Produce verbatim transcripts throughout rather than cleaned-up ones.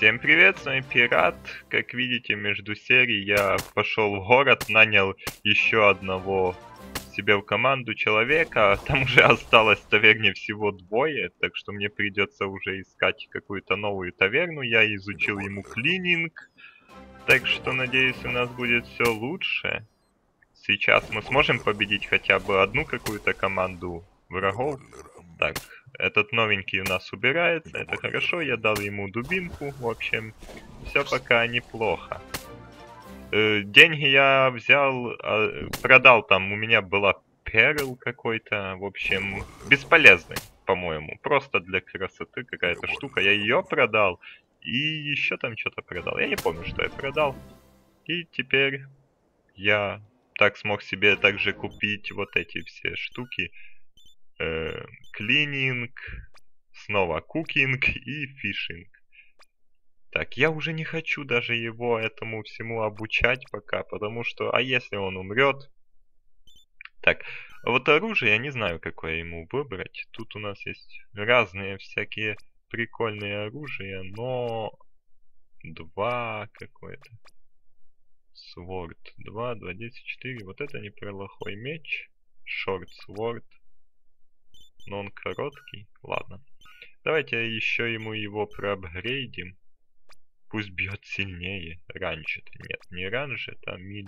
Всем привет, с вами Пират. Как видите, между серий я пошел в город, нанял еще одного себе в команду человека. Там уже осталось в таверне всего двое, так что мне придется уже искать какую-то новую таверну. Я изучил ему клининг, так что надеюсь, у нас будет все лучше. Сейчас мы сможем победить хотя бы одну какую-то команду врагов. Так, этот новенький у нас убирается, это хорошо, я дал ему дубинку, в общем, все пока неплохо. Э, деньги я взял, э, продал там, у меня была перл какой-то, в общем, бесполезный, по-моему, просто для красоты какая-то штука, я ее продал, и еще там что-то продал, я не помню, что я продал, и теперь я так смог себе также купить вот эти все штуки. Клининг, снова кукинг и фишинг. Так, я уже не хочу даже его этому всему обучать пока, потому что, а если он умрет? Так, вот оружие, я не знаю, какое ему выбрать. Тут у нас есть разные всякие прикольные оружия, но два какое-то. Сворд два, два, десять, четыре. Вот это неплохой меч. Шорт сворд. Но он короткий. Ладно. Давайте еще ему его проапгрейдим. Пусть бьет сильнее. Раньше-то. Нет, не раньше, а миль.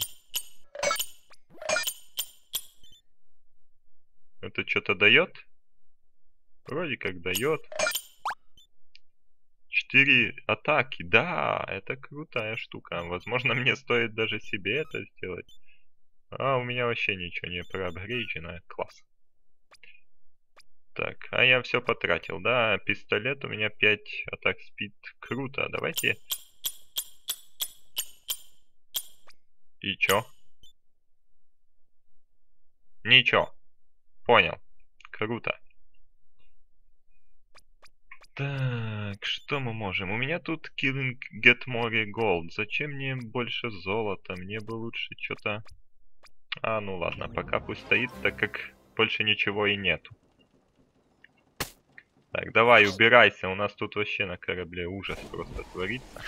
Это что-то дает? Вроде как дает. Четыре атаки. Да, это крутая штука. Возможно, мне стоит даже себе это сделать. А, у меня вообще ничего не проапгрейджено. Класс. Так, а я все потратил, да, пистолет у меня пять атак спид, круто, давайте. И чё? Ничего, понял, круто. Так, что мы можем? У меня тут killing get more gold, зачем мне больше золота, мне бы лучше что-то... А, ну ладно, пока пусть стоит, так как больше ничего и нету. Так, давай, убирайся, у нас тут вообще на корабле ужас просто творится.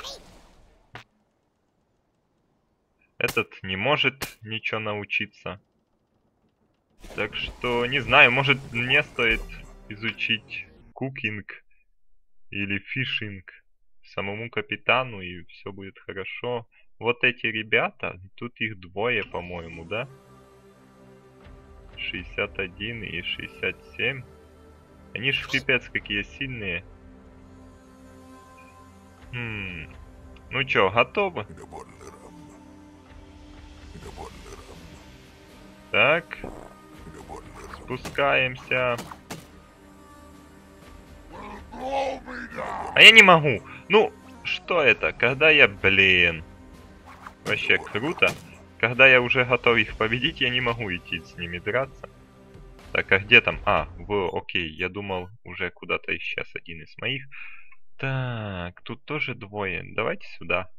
Этот не может ничего научиться. Так что, не знаю, может мне стоит изучить кукинг или фишинг самому капитану, и все будет хорошо. Вот эти ребята, тут их двое, по-моему, да? шестьдесят один и шестьдесят семь. Они ж пипец какие сильные. Хм. Ну чё, готовы? Так. Спускаемся. А я не могу. Ну, что это? Когда я, блин. Вообще круто. Когда я уже готов их победить, я не могу идти с ними драться. Так, а где там? А, в, окей, я думал, уже куда-то исчез один из моих. Так, тут тоже двое. Давайте сюда.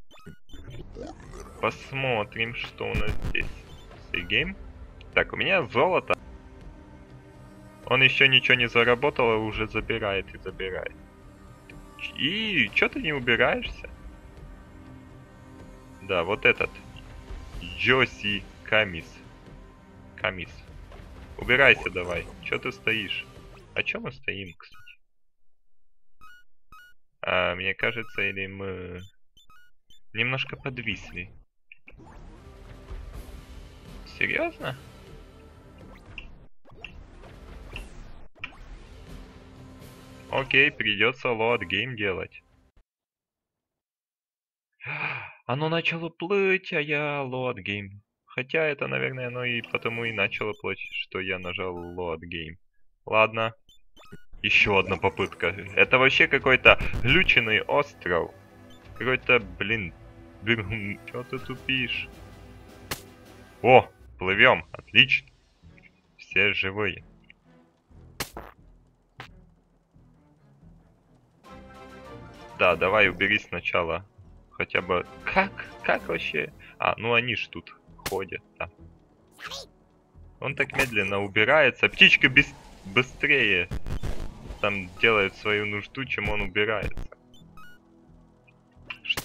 Посмотрим, что у нас здесь. Сейгейм. Так, у меня золото. Он еще ничего не заработал, а уже забирает и забирает. И чё ты не убираешься? Да, вот этот. Джоси Камис. Камис. Убирайся давай. Чё ты стоишь? А чё мы стоим, кстати? А, мне кажется, или мы немножко подвисли. Серьезно? Окей, придется load game делать. Оно начало плыть, а я load game. Хотя это, наверное, оно и потому и начало плыть, что я нажал load game. Ладно. Еще одна попытка. Это вообще какой-то глюченный остров. Какой-то, блин, бергун. Чё ты тупишь? О, плывем, отлично. Все живые. Да, давай убери сначала. Хотя бы... Как? Как вообще? А, ну они ж тут ходят, да. Он так медленно убирается. Птичка без... быстрее там делает свою нужду, чем он убирается.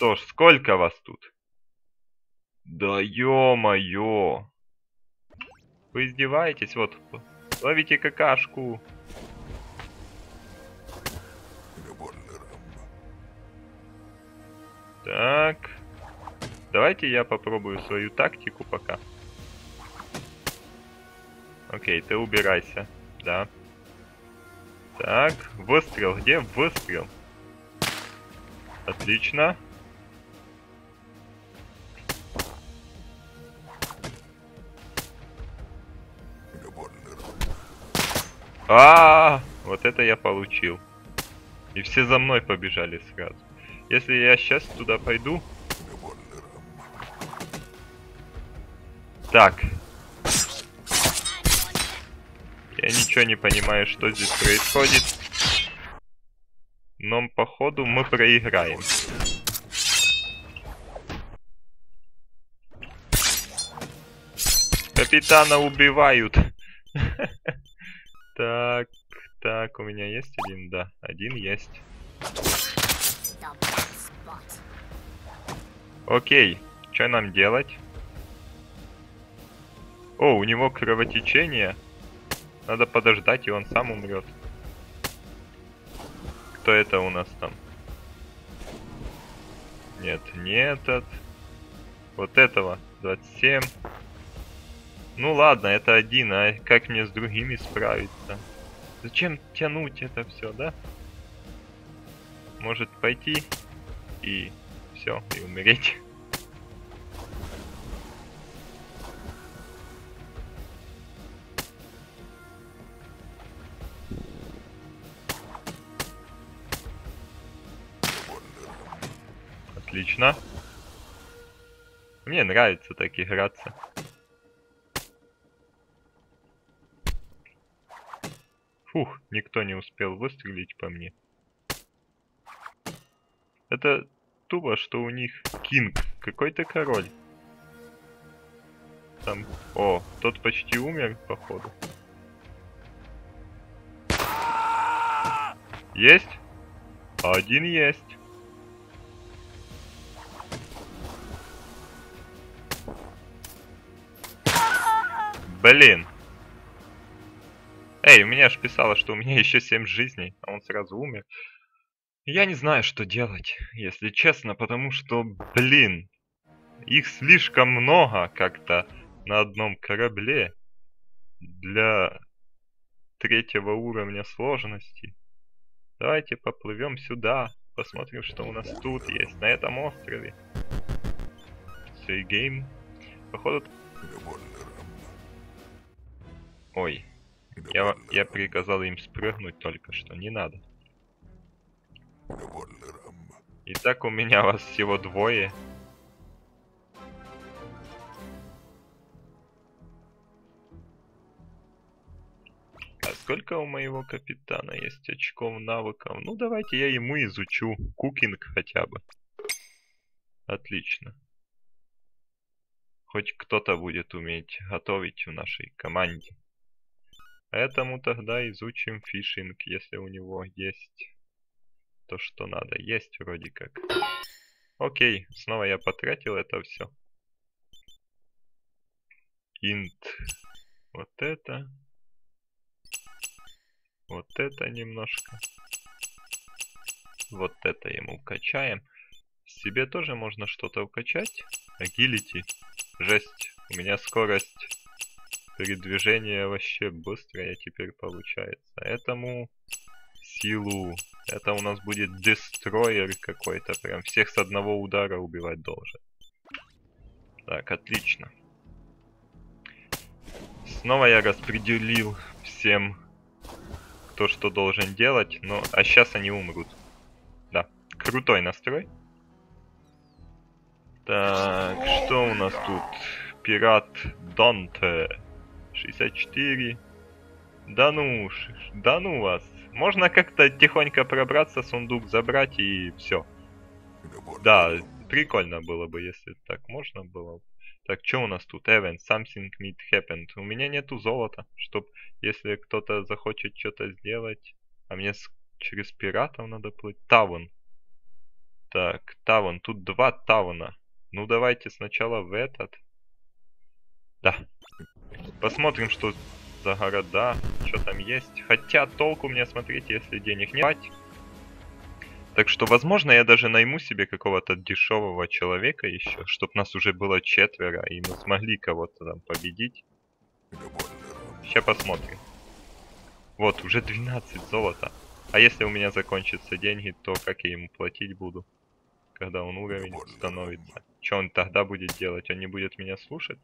что ж, сколько вас тут? Да ё-моё! Вы издеваетесь? Вот, ловите какашку. Так. Давайте я попробую свою тактику пока. Окей, ты убирайся. Да. Так, выстрел. Где выстрел? Отлично. А, -а, а, вот это я получил. И все за мной побежали сразу. Если я сейчас туда пойду... Так. Я ничего не понимаю, что здесь происходит. Но походу мы проиграем. Капитана убивают. Так, так, у меня есть один, да, один есть. Окей, что нам делать? О, у него кровотечение. Надо подождать, и он сам умрет. Кто это у нас там? Нет, не этот. Вот этого. двадцать семь. Ну ладно, это один, а как мне с другими справиться? Зачем тянуть это все, да? Может пойти и все, и умереть. Отлично. Мне нравится так играться. Фух, никто не успел выстрелить по мне. Это тупо, что у них Кинг, какой-то король. Там, о, тот почти умер, походу. Есть? Один есть. Блин. Эй, у меня ж писало, что у меня еще семь жизней, а он сразу умер. Я не знаю, что делать, если честно, потому что, блин, их слишком много как-то на одном корабле для третьего уровня сложности. Давайте поплывем сюда, посмотрим, что у нас тут есть, на этом острове. Сей гейм. Походу... Ой. Я, я приказал им спрыгнуть только что, не надо. Итак, у меня вас всего двое. А сколько у моего капитана есть очков навыков? Ну, давайте я ему изучу. Кукинг хотя бы. Отлично. Хоть кто-то будет уметь готовить в нашей команде. Поэтому тогда изучим фишинг, если у него есть то, что надо. Есть вроде как. Окей, снова я потратил это все. Int. Вот это. Вот это немножко. Вот это ему качаем. Себе тоже можно что-то укачать. Agility. Жесть. У меня скорость передвижения вообще быстрая теперь получается. Этому силу. Это у нас будет дестройер какой-то. Прям всех с одного удара убивать должен. Так, отлично. Снова я распределил всем, кто что должен делать. Ну, а сейчас они умрут. Да, крутой настрой. Так, что у нас тут? Пират Данте. шестьдесят четыре. Да ну, да ну вас. Можно как-то тихонько пробраться, сундук забрать и все. Да, прикольно было бы, если так можно было. Так, что у нас тут? Event, something might happen. У меня нету золота, чтоб, если кто-то захочет что-то сделать. А мне с... через пиратов надо плыть. Таван. Так, таван. Тут два тавана. Ну, давайте сначала в этот. Да. Посмотрим, что за города, что там есть. Хотя толку мне смотреть, если денег нет. Так что, возможно, я даже найму себе какого-то дешевого человека еще, чтобы нас уже было четверо, и мы смогли кого-то там победить. Сейчас посмотрим. Вот, уже двенадцать золота. А если у меня закончатся деньги, то как я ему платить буду, когда он уровень становится? Что он тогда будет делать? Он не будет меня слушать?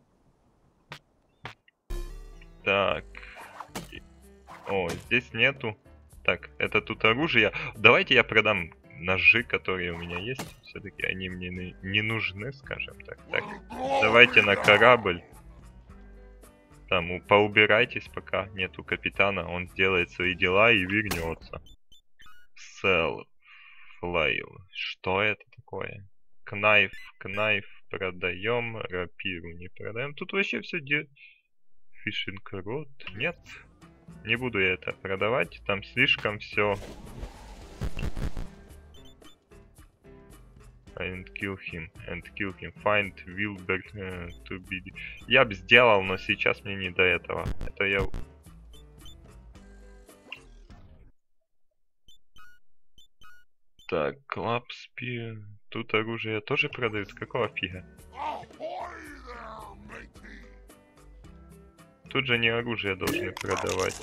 Так. О, здесь нету. Так, это тут оружие. Давайте я продам ножи, которые у меня есть. Все-таки они мне не нужны, скажем так. Так, давайте на корабль. Там, поубирайтесь, пока нету капитана. Он сделает свои дела и вернется. Sell. Flail. Что это такое? Кнайф, кнайф продаем. Рапиру не продаем. Тут вообще все де... Фишинг рот. Нет. Не буду я это продавать, там слишком все. And kill him, and kill him. Find Wilbert uh, to be... Я бы сделал, но сейчас мне не до этого. Это я... Так, Club Spear. Тут оружие тоже продают. Какого фига? Тут же не оружие должны продавать.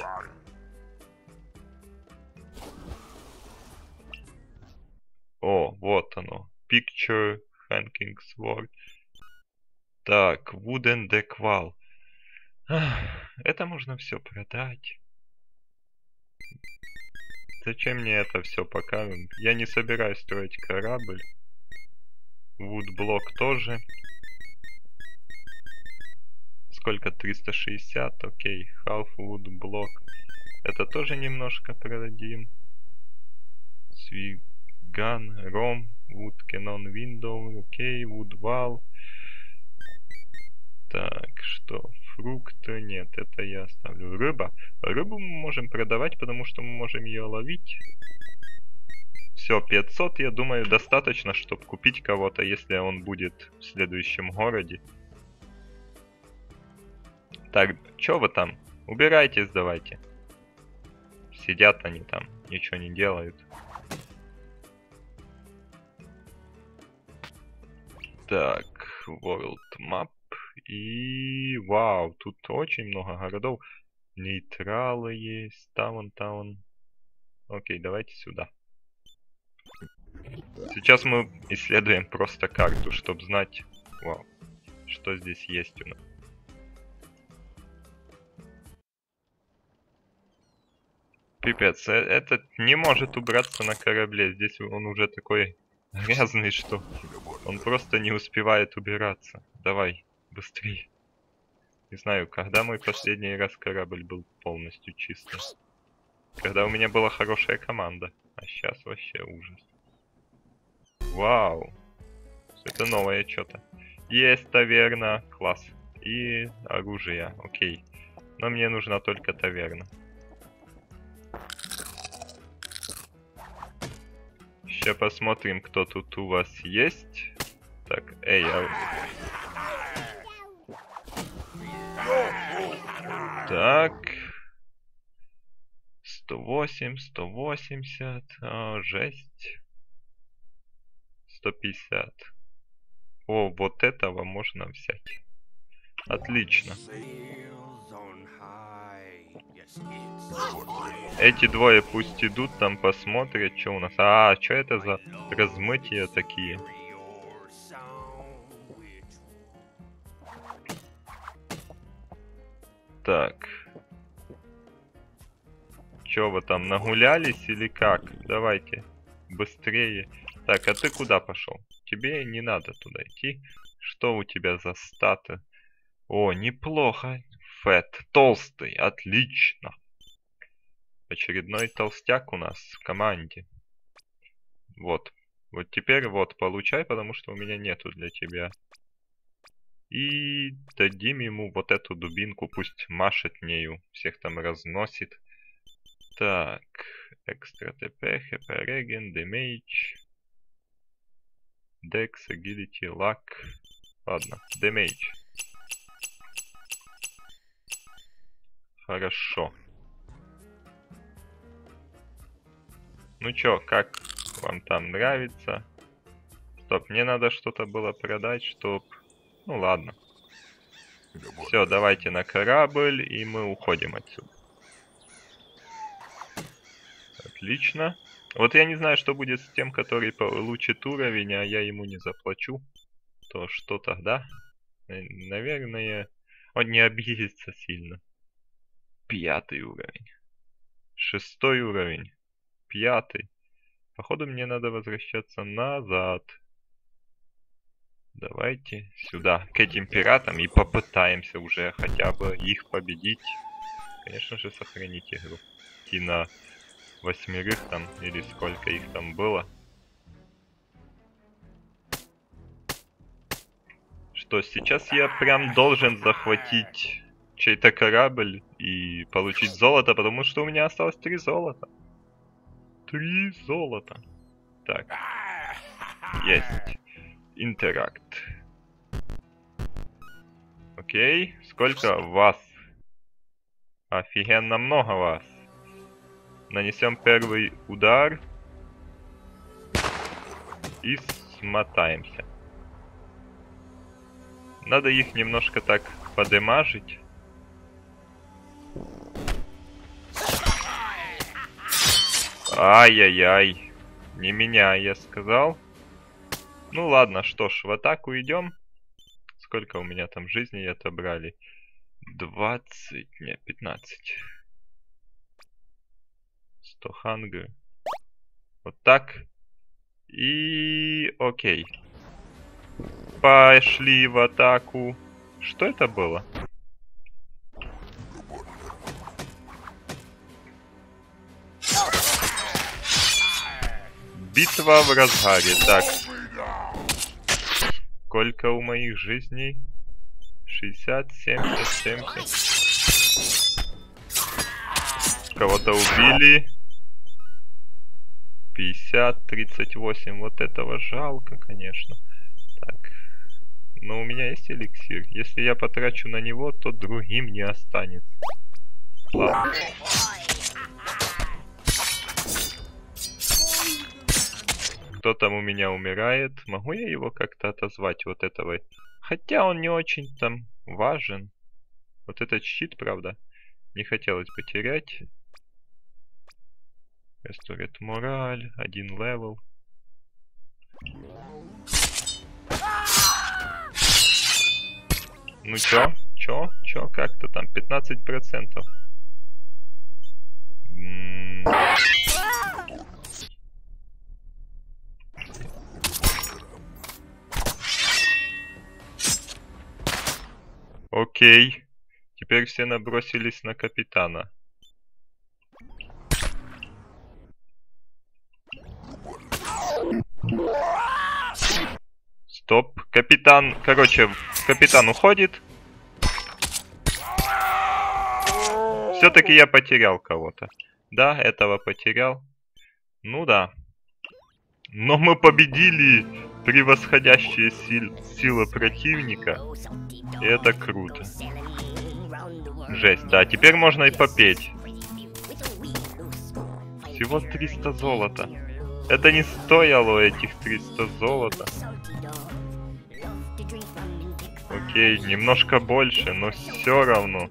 О, вот оно. Picture Hanging Sword. Так, Wooden Deck Wall. Это можно все продать. Зачем мне это все пока? Я не собираюсь строить корабль. Woodblock тоже. Сколько? триста шестьдесят, окей. Half wood block. Это тоже немножко продадим. Свиган, ром, wood cannon window, окей, wood wall. Так, что? Фрукты? Нет, это я оставлю. Рыба. Рыбу мы можем продавать, потому что мы можем ее ловить. Все, пятьсот, я думаю, достаточно, чтобы купить кого-то, если он будет в следующем городе. Так, чё вы там? Убирайтесь давайте. Сидят они там, ничего не делают. Так, World Map. И вау, тут очень много городов. Нейтралы есть, таун, таун. Окей, давайте сюда. Сейчас мы исследуем просто карту, чтобы знать, вау, что здесь есть у нас. Пипец, этот не может убраться на корабле. Здесь он уже такой грязный, что он просто не успевает убираться. Давай, быстрее. Не знаю, когда мой последний раз корабль был полностью чистым. Когда у меня была хорошая команда. А сейчас вообще ужас. Вау. Это новое что-то. Есть таверна. Класс. И оружие. Окей. Но мне нужна только таверна. Сейчас посмотрим, кто тут у вас есть. Так, эй, а... Так. сто восемь, сто восемьдесят. О, жесть. сто пятьдесят. О, вот этого можно взять. Отлично. Эти двое пусть идут, там посмотрят, что у нас. А, что это за размытия такие? Так. Чё вы там, нагулялись или как? Давайте, быстрее. Так, а ты куда пошел? Тебе не надо туда идти. Что у тебя за статы? О, неплохо. Фэт, толстый, отлично. Очередной толстяк у нас в команде. Вот. Вот теперь вот, получай, потому что у меня нету для тебя. И дадим ему вот эту дубинку, пусть машет нею, всех там разносит. Так, экстра ТП, хп реген, демейдж. Dex, Agility, Luck. Ладно, Damage. Хорошо. Ну чё, как вам там нравится? Стоп, мне надо что-то было продать, чтоб... Ну ладно. Все, давайте на корабль, и мы уходим отсюда. Отлично. Вот я не знаю, что будет с тем, который получит уровень, а я ему не заплачу. То что тогда? Наверное, он не обидится сильно. Пятый уровень. Шестой уровень. Пятый. Походу мне надо возвращаться назад. Давайте сюда, к этим пиратам, и попытаемся уже хотя бы их победить. Конечно же, сохранить игру. И на восьмерых там, или сколько их там было. Что, сейчас я прям должен захватить чей-то корабль и получить золото, потому что у меня осталось три золота. Три золота. Так. Есть. Интеракт. Окей. Сколько вас? Офигенно много вас. Нанесем первый удар. И смотаемся. Надо их немножко так подемажить. Ай-яй-яй. Не меня, я сказал. Ну ладно, что ж, в атаку идем. Сколько у меня там жизней отобрали? двадцать, не, пятнадцать. сто хангр. Вот так. И окей. Пошли в атаку. Что это было? Битва в разгаре. Так. Сколько у моих жизней? шестьдесят, семьдесят, семьдесят. Кого-то убили. пятьдесят, тридцать восемь. Вот этого жалко, конечно. Так. Но у меня есть эликсир. Если я потрачу на него, то другим не останется. Ладно. Кто там у меня умирает? Могу я его как-то отозвать, вот этого? Хотя он не очень там важен. Вот этот щит, правда, не хотелось бы терять. Ресторит мораль, один левел. Ну чё? Чё? Чё? Как-то там пятнадцать процентов. М-м- Окей. Теперь все набросились на капитана. Стоп. Капитан... Короче, капитан уходит. Все-таки я потерял кого-то. Да, этого потерял. Ну да. Но мы победили превосходящие сил... силы противника. И это круто. Жесть, да. Теперь можно и попеть. Всего триста золота. Это не стоило этих триста золота. Окей, немножко больше, но все равно.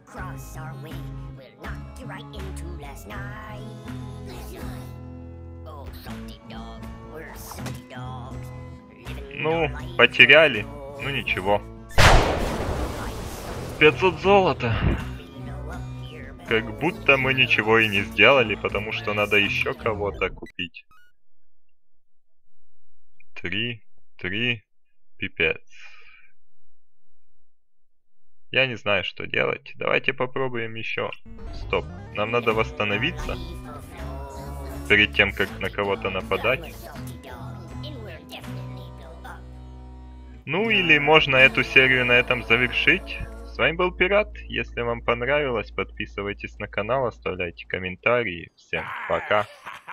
Ну, потеряли. Ну ничего. пятьсот золота. Как будто мы ничего и не сделали, потому что надо еще кого-то купить. Три, три, пипец. Я не знаю, что делать. Давайте попробуем еще. Стоп. Нам надо восстановиться. Перед тем, как на кого-то нападать. Ну или можно эту серию на этом завершить. С вами был Пират. Если вам понравилось, подписывайтесь на канал, оставляйте комментарии. Всем пока.